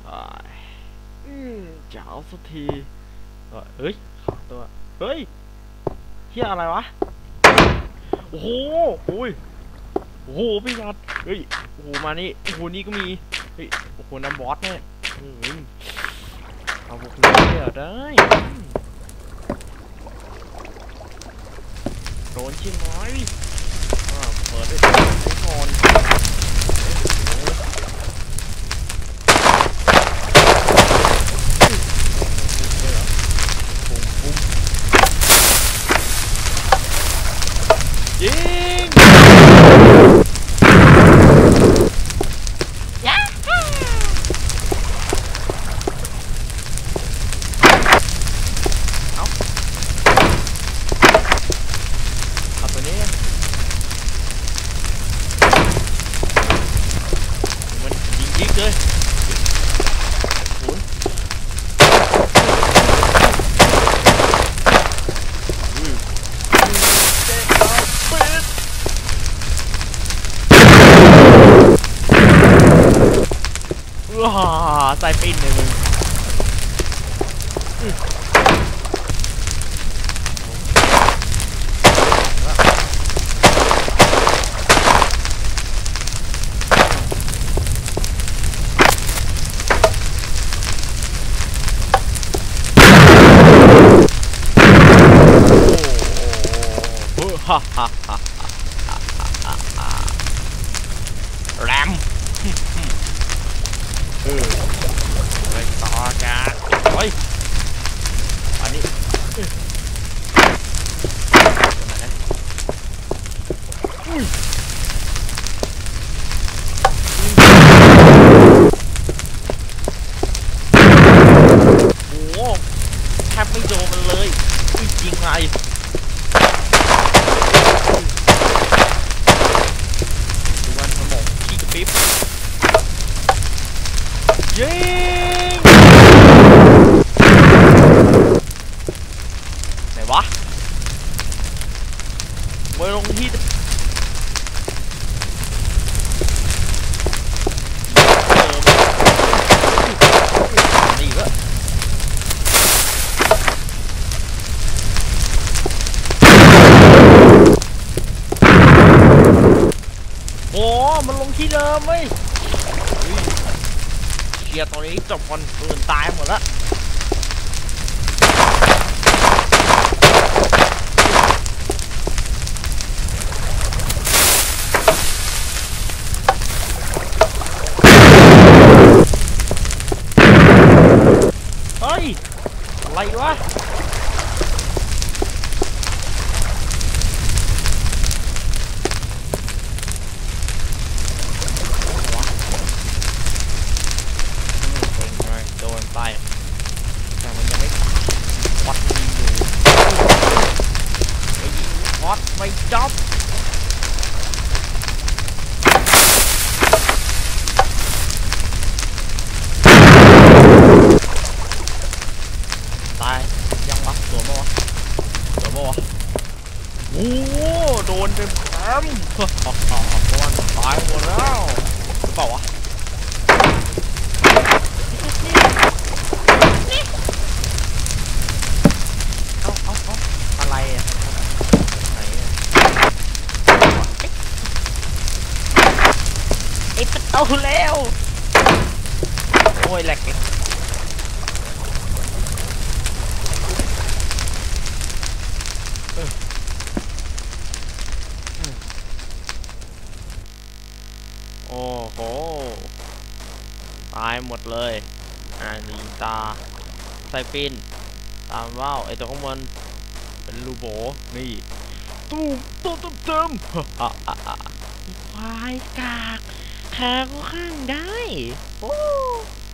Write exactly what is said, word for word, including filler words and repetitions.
อืมจะเอาสักทีเฮ้ยขาตัวเฮ้ยเฮียอะไรวะโอ้โหโอ้ยโอ้โหพี่ยัดเฮ้ยโอ้โหมานี่โอ้โหนี่ก็มีเฮ้ยโอ้โหน้ำบอสเนี่ยเอาพวกนี้เหรอได้โดนชิ้นน้อยเปิดด้วยก่อนยิงยะเอาเอาตัวนี้มันยิงยิงเลยหมุนว้าใส่ปินเลยมึงฮ่าฮ่าฮ่าแรมเออไปต่อกันเฮ้ยอันนี้อุ้ยโอ้โหแทบไม่โดนมันเลยอุ้ยยิงไงดูวันสมองขี้กระปิ๊บยิงไหนวะมาลงที่นี่วะโอ้มันลงที่เดิมเว้ยเกียร์ตอนนี้จบคนอื่นตายหมดแล้วเฮ้ยอะไรวะโดนไปแต่มันยังไม่วัดมันอยู่ไอ้วัดไม่จบตายยังวะตัวมั้วะตัวมั้วะโอ้โดนเต็มแขนตัวตายหมดแล้วเปล่าวะอะไรอ่ะไหนอ่ะไอ้ประตูแล้วโอ้ยแหลกเลยโอ้โหตายหมดเลยอ่านิงตาไซปินตามว่าวไอตัวข้างบนเป็นลูโบนี่ตุ้มตุ้มตุ้มตุ้มอ่ะอ่ะอ่ะควายกากขาก็ข้างได้โอ้